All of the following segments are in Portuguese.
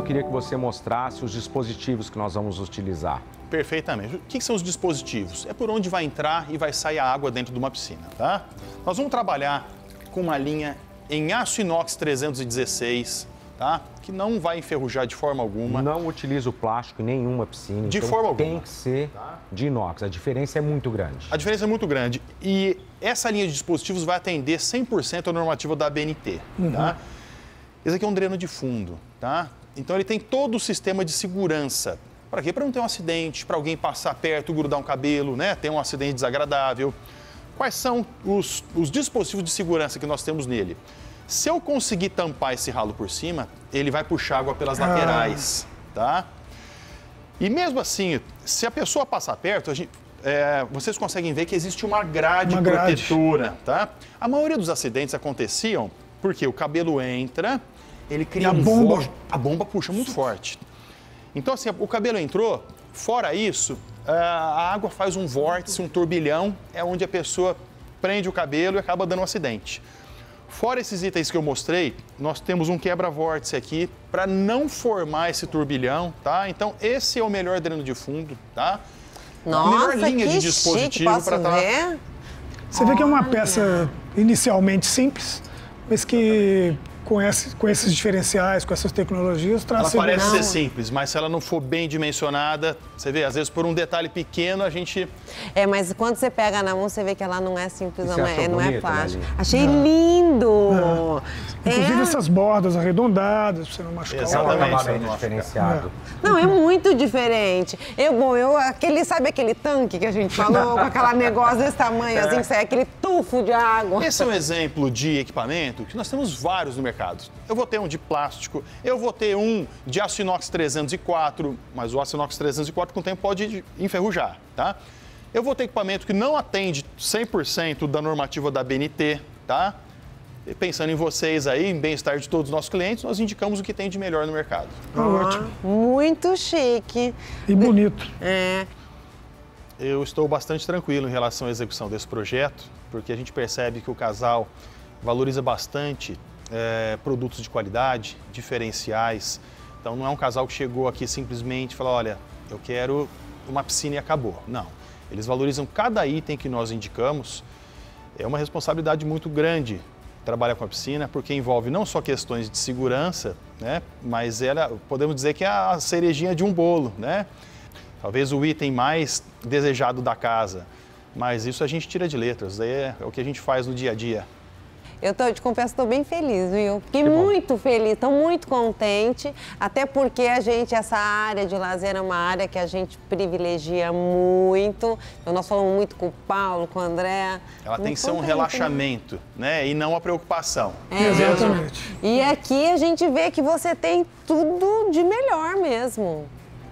eu queria que você mostrasse os dispositivos que nós vamos utilizar. Perfeitamente. O que são os dispositivos? É por onde vai entrar e vai sair a água dentro de uma piscina, tá? Nós vamos trabalhar com uma linha em aço inox 316, tá? Que não vai enferrujar de forma alguma. Não utiliza o plástico em nenhuma piscina. De então forma alguma. Tem que ser de inox. A diferença é muito grande. A diferença é muito grande. E essa linha de dispositivos vai atender 100% a normativa da ABNT, tá? Esse aqui é um dreno de fundo, tá? Então ele tem todo o sistema de segurança. Para quê? Para não ter um acidente, para alguém passar perto, grudar um cabelo, né? Ter um acidente desagradável. Quais são os dispositivos de segurança que nós temos nele? Se eu conseguir tampar esse ralo por cima, ele vai puxar água pelas laterais, tá? E mesmo assim, se a pessoa passar perto, vocês conseguem ver que existe uma grade protetora, tá? A maioria dos acidentes aconteciam porque o cabelo entra, ele cria a bomba puxa muito forte. Então, assim, o cabelo entrou, fora isso, a água faz um vórtice, um turbilhão, é onde a pessoa prende o cabelo e acaba dando um acidente. Fora esses itens que eu mostrei, nós temos um quebra-vórtice aqui para não formar esse turbilhão, tá? Então, esse é o melhor dreno de fundo, tá? Nossa, a melhor linha de dispositivo para ver? Você vê que é uma peça inicialmente simples, mas que com esses diferenciais, com essas tecnologias, traz segurança. Ela parece ser simples, mas se ela não for bem dimensionada, você vê, às vezes por um detalhe pequeno a gente... mas quando você pega na mão, você vê que ela não é simples, não é plástico. Né, achei lindo! Inclusive essas bordas arredondadas, pra você não machucar. Exatamente, diferenciado. Não, é muito diferente. Sabe aquele tanque que a gente falou, com aquele negócio desse tamanho, assim, que sai aquele tufo de água? Esse é um exemplo de equipamento que nós temos vários no mercado. Eu vou ter um de plástico, eu vou ter um de aço inox 304, mas o aço inox 304 com o tempo pode enferrujar, tá? Eu vou ter equipamento que não atende 100% da normativa da ABNT, tá? E pensando em vocês aí, em bem-estar de todos os nossos clientes, nós indicamos o que tem de melhor no mercado. Ótimo. Muito chique. E bonito. Eu estou bastante tranquilo em relação à execução desse projeto, porque a gente percebe que o casal valoriza bastante produtos de qualidade, diferenciais. Então não é um casal que chegou aqui simplesmente e falou, olha, eu quero uma piscina e acabou. Não. Eles valorizam cada item que nós indicamos. É uma responsabilidade muito grande trabalhar com a piscina, porque envolve não só questões de segurança, né, mas podemos dizer que é a cerejinha de um bolo, né? Talvez o item mais desejado da casa, mas isso a gente tira de letras, é o que a gente faz no dia a dia. Eu te confesso, estou bem feliz, viu? Fiquei muito feliz, estou muito contente, até porque essa área de lazer é uma área que a gente privilegia muito. Então, nós falamos muito com o Paulo, com o André. Ela tem que ser um relaxamento, né? E não uma preocupação. Exatamente. E aqui a gente vê que você tem tudo de melhor mesmo.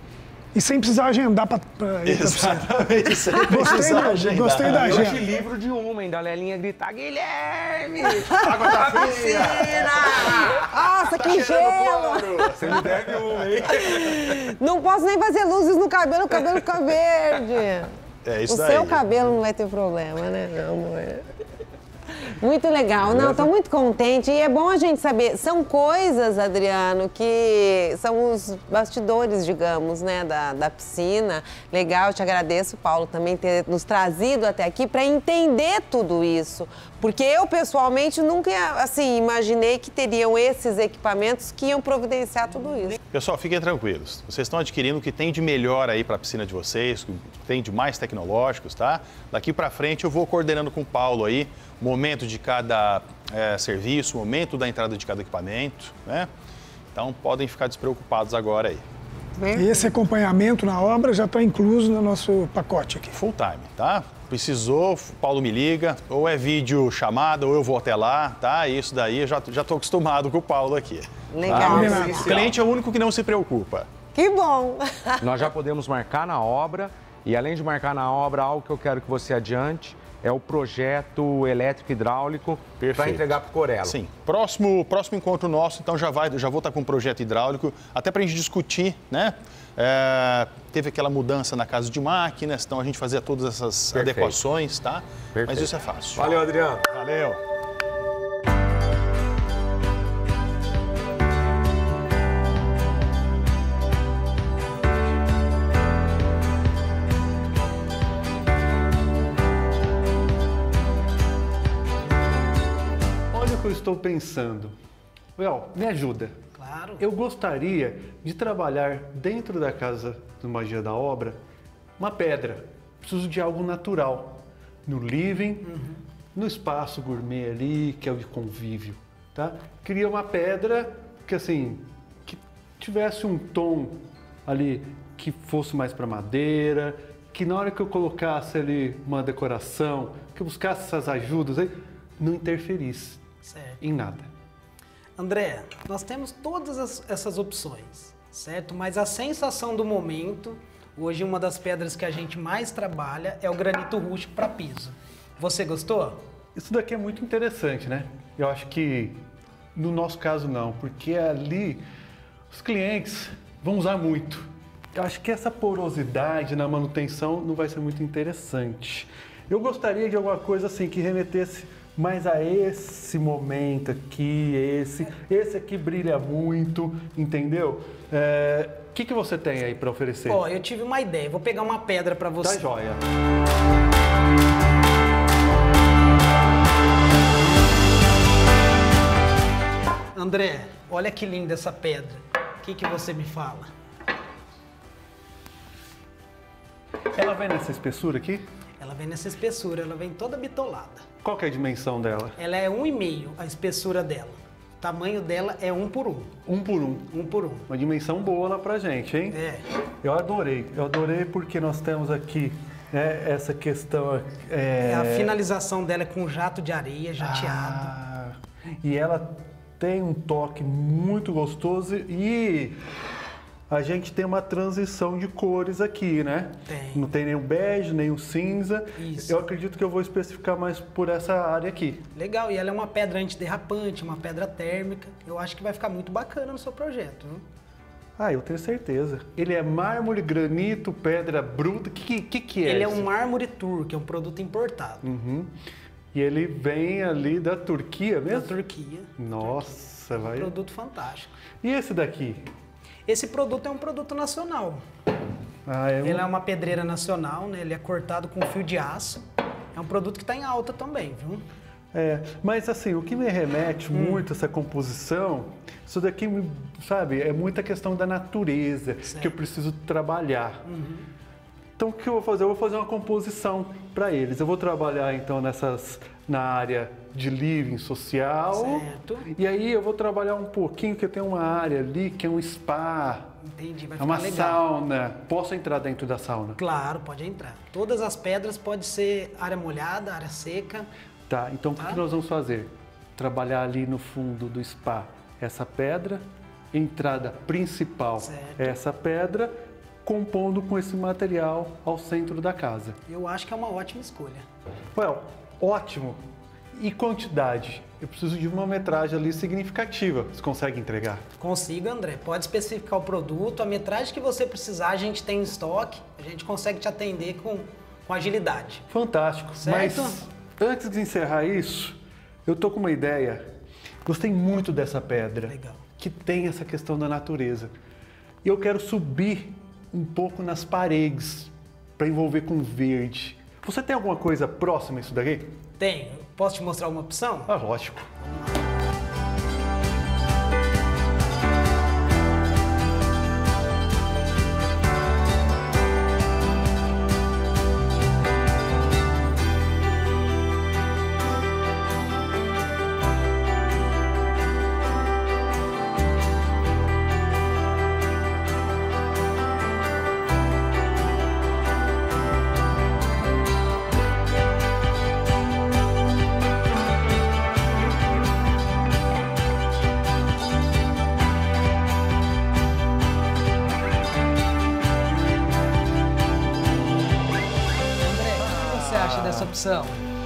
E sem precisar agendar para Exatamente, sem precisar agendar. Gostei da agenda. Hoje livro de uma, ainda a Lelinha gritar, Guilherme! Água da piscina! Nossa, que gelo! Você me deve uma, hein? Não posso nem fazer luzes no cabelo, o cabelo fica verde. Isso o daí. seu cabelo não vai ter problema, né, meu amor? Muito legal. Não, estou muito contente. E é bom a gente saber. São coisas, Adriano, que são os bastidores, digamos, né, da piscina. Legal, te agradeço, Paulo, também ter nos trazido até aqui para entender tudo isso. Porque eu, pessoalmente, nunca, assim, imaginei que teriam esses equipamentos que iam providenciar tudo isso. Pessoal, fiquem tranquilos. Vocês estão adquirindo o que tem de melhor aí para a piscina de vocês, o que tem de mais tecnológicos, tá? Daqui para frente eu vou coordenando com o Paulo aí, o momento de cada serviço, o momento da entrada de cada equipamento, né? Então podem ficar despreocupados agora aí. E esse acompanhamento na obra já está incluso no nosso pacote aqui. Full time, tá? Precisou, o Paulo me liga, ou é vídeo chamada, ou eu vou até lá, tá? Isso daí eu já estou acostumado com o Paulo aqui. Legal. Tá? O cliente é o único que não se preocupa. Que bom! Nós já podemos marcar na obra, e além de marcar na obra, algo que eu quero que você adiante é o projeto elétrico hidráulico para entregar para o Corella. Sim. Próximo encontro nosso, então já vou estar com um projeto hidráulico, até para a gente discutir, né? Teve aquela mudança na casa de máquinas, então a gente fazia todas essas adequações, tá? Mas isso é fácil. Valeu, Adriano. Valeu. pensando. Me ajuda. Claro. Eu gostaria de trabalhar dentro da casa do Magia da Obra uma pedra. Preciso de algo natural. No living, no espaço gourmet ali, que é o de convívio, tá? Queria uma pedra que, assim, que tivesse um tom ali que fosse mais para madeira, que na hora que eu colocasse ali uma decoração, que eu buscasse essas ajudas aí, não interferisse em nada. André, nós temos todas essas opções, certo? Mas a sensação do momento, hoje uma das pedras que a gente mais trabalha é o granito rústico para piso. Você gostou? Isso daqui é muito interessante, né? Eu acho que no nosso caso não, porque ali os clientes vão usar muito. Eu acho que essa porosidade na manutenção não vai ser muito interessante. Eu gostaria de alguma coisa assim que remetesse mais a esse momento aqui, esse aqui brilha muito, entendeu? O que você tem aí para oferecer? Ó, eu tive uma ideia, vou pegar uma pedra para você. Tá joia. André, olha que linda essa pedra. O que você me fala? Ela vem nessa espessura aqui? Ela vem nessa espessura, ela vem toda bitolada. Qual que é a dimensão dela? Ela é 1,5 a espessura dela. O tamanho dela é 1 por 1. 1 por 1. 1 por 1. Uma dimensão boa lá pra gente, hein? É. Eu adorei porque nós temos aqui essa questão... A finalização dela é com jato de areia, jateado. E ela tem um toque muito gostoso e a gente tem uma transição de cores aqui, né? Tem. Não tem nenhum bege, nenhum cinza. Isso. Eu acredito que eu vou especificar mais por essa área aqui. Legal, e ela é uma pedra antiderrapante, uma pedra térmica. Eu acho que vai ficar muito bacana no seu projeto, viu? Eu tenho certeza. Ele é mármore, granito, pedra bruta. O que é Ele é isso? um mármore turco, é um produto importado. E ele vem ali da Turquia mesmo? Da Turquia. Nossa, vai... Produto fantástico. E esse daqui? Esse produto é um produto nacional. Ele é uma pedreira nacional, né? Ele é cortado com fio de aço. É um produto que está em alta também, viu? Mas assim, o que me remete muito a essa composição, isso daqui, sabe, é muita questão da natureza, que eu preciso trabalhar. Então o que eu vou fazer? Eu vou fazer uma composição para eles. Eu vou trabalhar então na área de living social. Certo. E aí eu vou trabalhar um pouquinho, que tem uma área ali que é um spa. Entendi, vai É ficar uma legal. sauna. Posso entrar dentro da sauna? Claro, pode entrar. Todas as pedras podem ser área molhada, área seca. Tá, então o que nós vamos fazer? Trabalhar ali no fundo do spa essa pedra, entrada principal essa pedra, compondo com esse material ao centro da casa. Eu acho que é uma ótima escolha. Ótimo. E quantidade? Eu preciso de uma metragem ali significativa. Você consegue entregar? Consigo, André. Pode especificar o produto, a metragem que você precisar, a gente tem em estoque, a gente consegue te atender com agilidade. Fantástico. Certo? Mas antes de encerrar isso, eu tô com uma ideia. Gostei muito dessa pedra. Legal. Que tem essa questão da natureza. E eu quero subir um pouco nas paredes para envolver com verde. Você tem alguma coisa próxima a isso daqui? Tenho. Posso te mostrar uma opção? Lógico. Dessa opção.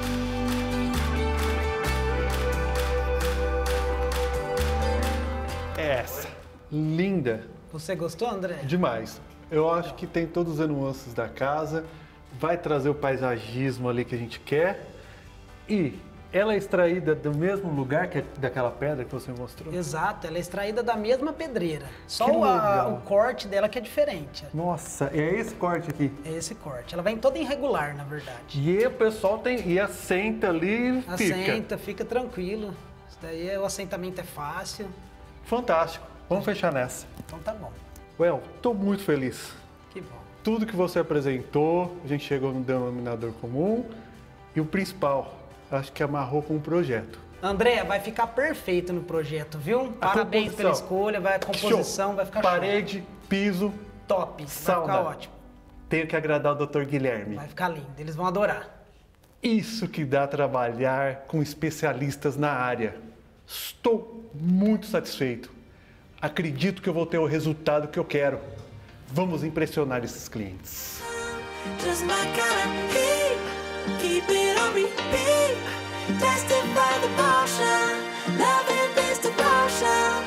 Essa. Linda. Você gostou, André? Demais. Eu acho que tem todas as nuances da casa, vai trazer o paisagismo ali que a gente quer e ela é extraída do mesmo lugar que daquela pedra que você mostrou? Exato, ela é extraída da mesma pedreira. Só Que legal. o corte dela que é diferente. Nossa, é esse corte aqui. É esse corte. Ela vem toda irregular, na verdade. E o pessoal assenta ali e fica. Assenta, fica tranquilo. Daí o assentamento é fácil. Fantástico. Vamos fechar nessa. Então tá bom. Well, estou muito feliz. Que bom. Tudo que você apresentou, a gente chegou no denominador comum. E o principal, acho que amarrou com o projeto. André, vai ficar perfeito no projeto, viu? Parabéns pela escolha, a composição show. Vai ficar Parede, show. Piso, top, sauna. Vai ficar ótimo. Tenho que agradar o Dr. Guilherme. Vai ficar lindo, eles vão adorar. Isso que dá trabalhar com especialistas na área. Estou muito satisfeito. Acredito que eu vou ter o resultado que eu quero. Vamos impressionar esses clientes. Keep it on repeat, tested by the potion, loving this devotion.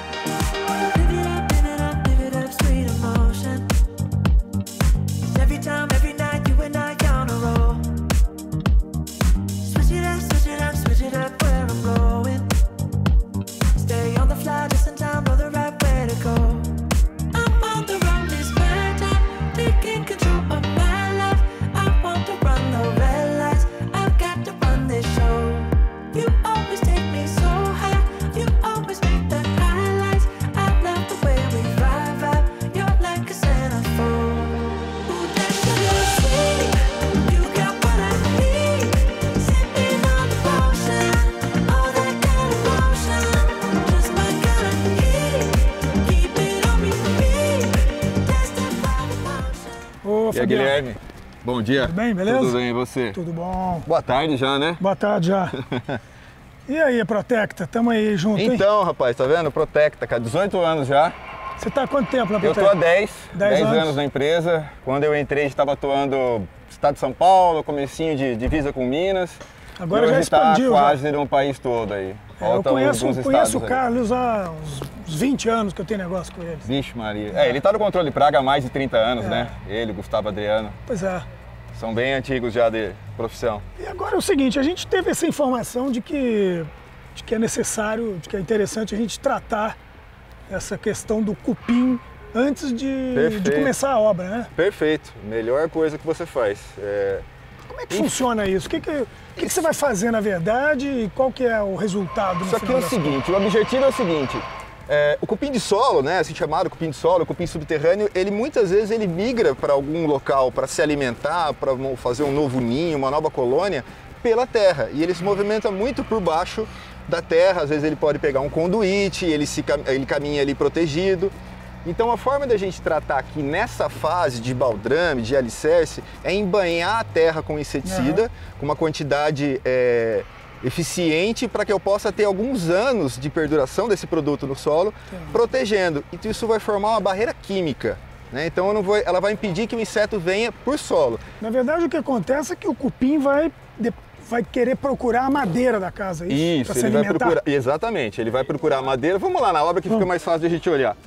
Live it up, sweet emotion. Every time, every night, you and I on a roll. Switch it up, switch it up where I'm going. Stay on the fly, just in time, know the right way to go. I'm on the road, this bad time, taking control of my life. I want to run the red lights, I've got to run this show. You always take me so high, you always make the highlights. I love the way we vibe, you're like a centerfold. Ooh, that's so sweet, you got what I need. Sipping on the potion, all that kind of motion. Just my kind of heat, keep it on repeat. Tested by the potion. Ô, E aí, Guilherme? Bom dia. Tudo bem, beleza? Tudo bem, e você? Tudo bom. Boa tarde já, né? Boa tarde já. E aí, Protecta? Tamo aí junto, hein? Então, rapaz, tá vendo? Protecta, cara, 18 anos já. Você tá há quanto tempo na Eu Protecta? tô há 10 anos. anos na empresa. Quando eu entrei, estava atuando no estado de São Paulo, comecinho de divisa com Minas. Agora e já hoje expandiu. tá quase no país todo aí. Eu conheço o aí. Carlos há uns 20 anos que eu tenho negócio com ele. Vixe Maria. Ele tá no controle praga há mais de 30 anos, né? Ele, Gustavo Adriano. Pois é. São bem antigos já de profissão. E agora é o seguinte, a gente teve essa informação de que é necessário, de que é interessante a gente tratar essa questão do cupim antes de começar a obra, né? Perfeito. Melhor coisa que você faz. Como é que funciona isso? O que você vai fazer na verdade e qual que é o resultado no Isso aqui é final o das seguinte, o objetivo é o seguinte, o cupim de solo, né, assim chamado cupim de solo, cupim subterrâneo, ele muitas vezes ele migra para algum local para se alimentar, para fazer um novo ninho, uma nova colônia, pela terra. E ele se movimenta muito por baixo da terra, às vezes ele pode pegar um conduíte, ele caminha ali protegido. Então a forma da gente tratar aqui nessa fase de baldrame, de alicerce, é embanhar a terra com inseticida, com uma quantidade eficiente para que eu possa ter alguns anos de perduração desse produto no solo, protegendo. E isso vai formar uma barreira química, né? Então ela vai impedir que o inseto venha por solo. Na verdade o que acontece é que o cupim vai querer procurar a madeira da casa, isso pra se ele vai alimentar. procurar, exatamente, ele vai procurar a madeira. Vamos lá na obra que fica mais fácil de a gente olhar.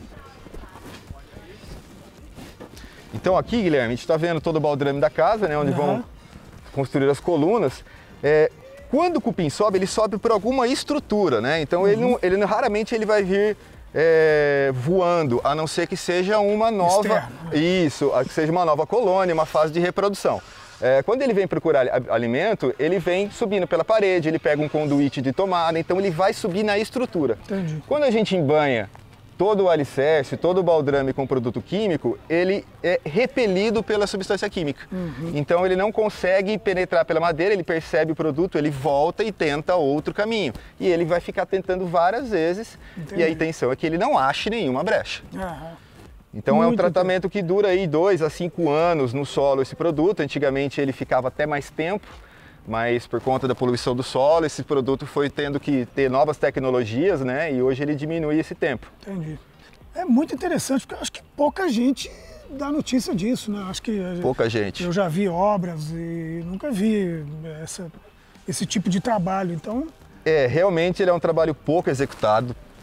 Então aqui, Guilherme, a gente está vendo todo o baldrame da casa, né, onde vão construir as colunas. Quando o cupim sobe, ele sobe por alguma estrutura, né? Então raramente ele vai vir voando, a não ser que seja uma nova, que seja uma nova colônia, uma fase de reprodução. Quando ele vem procurar alimento, ele vem subindo pela parede, ele pega um conduíte de tomada, então ele vai subir na estrutura. Entendi. Quando a gente embanha todo o alicerce, todo o baldrame com produto químico, ele é repelido pela substância química. Então ele não consegue penetrar pela madeira, ele percebe o produto, ele volta e tenta outro caminho. E ele vai ficar tentando várias vezes. Entendi. E a intenção é que ele não ache nenhuma brecha. Então é um tratamento que dura aí 2 a 5 anos no solo esse produto. Antigamente ele ficava até mais tempo, mas por conta da poluição do solo, esse produto foi tendo que ter novas tecnologias, né? E hoje ele diminui esse tempo. Entendi. É muito interessante, porque eu acho que pouca gente dá notícia disso, né? Acho que pouca gente. Eu já vi obras e nunca vi esse tipo de trabalho, então... Realmente ele é um trabalho pouco executado,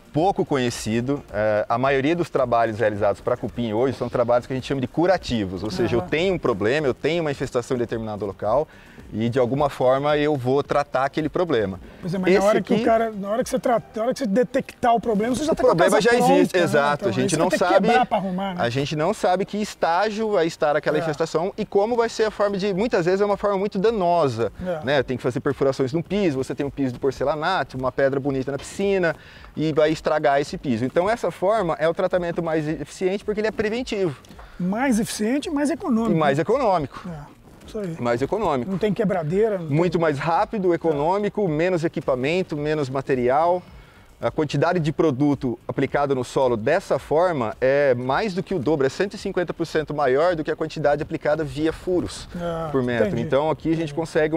pouco conhecido. A maioria dos trabalhos realizados para cupim hoje são trabalhos que a gente chama de curativos, ou seja, eu tenho um problema, eu tenho uma infestação em determinado local e de alguma forma eu vou tratar aquele problema. Pois é, mas na hora que você detectar o problema, você já está com a casa pronta. O problema já existe, né? exato. Então, a gente você não vai ter que sabe. quebrar pra arrumar, né? A gente não sabe que estágio vai estar aquela infestação e como vai ser a forma de. Muitas vezes é uma forma muito danosa, né? Tem que fazer perfurações no piso. Você tem um piso de porcelanato, uma pedra bonita na piscina e vai estragar esse piso. Então essa forma é o tratamento mais eficiente porque ele é preventivo. Mais eficiente e mais econômico. E mais econômico. Isso aí. Mais econômico. Não tem quebradeira. Muito mais rápido, econômico, menos equipamento, menos material. A quantidade de produto aplicado no solo dessa forma é mais do que o dobro, é 150% maior do que a quantidade aplicada via furos por metro. Entendi. Então aqui a gente consegue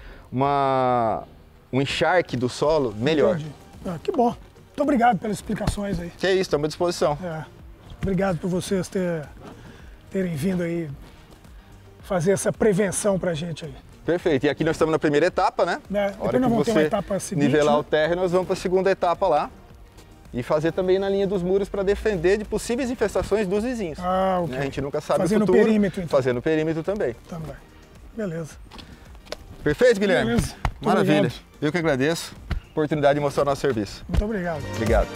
um encharque do solo melhor. Entendi. Que bom. Muito obrigado pelas explicações aí. Que é isso, estamos à disposição. Obrigado por vocês terem vindo aí fazer essa prevenção pra gente aí. Perfeito. E aqui nós estamos na primeira etapa, né? Depois nós vamos ter uma etapa seguinte. Nivelar né? o térreo, nós vamos para a segunda etapa lá. E fazer também na linha dos muros para defender de possíveis infestações dos vizinhos. Ok. A gente nunca sabe Fazendo o futuro. perímetro, então. Fazendo perímetro também. Também. Beleza. Perfeito, Guilherme? Beleza. Maravilha. Obrigado. Eu que agradeço a oportunidade de mostrar o nosso serviço. Muito obrigado. Obrigado.